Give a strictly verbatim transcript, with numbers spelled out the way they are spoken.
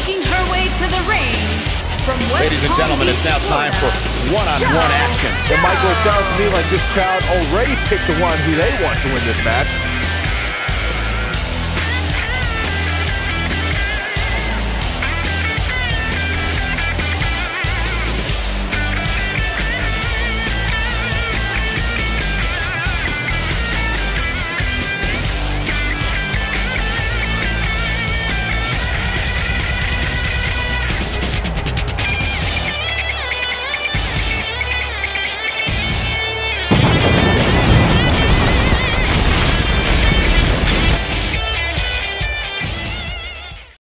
Making her way to the ring from West Ladies and gentlemen, it's now time for one-on-one action. So, Michael, it sounds to me like this crowd already picked the one who they want to win this match.